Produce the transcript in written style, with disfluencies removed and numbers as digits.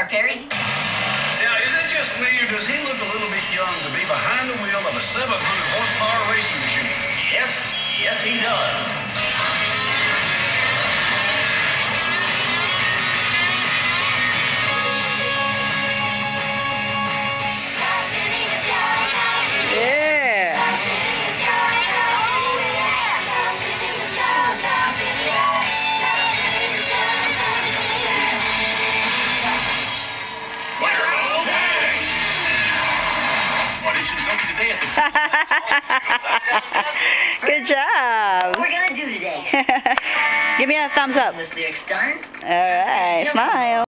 car, Perry. Now, is it just me, or does he look a little bit young to be behind the wheel of a 700 horsepower racing machine? Yes, he does. Good job. What we're gonna do today? Give me a thumbs up. This lyric's done. All right, smile.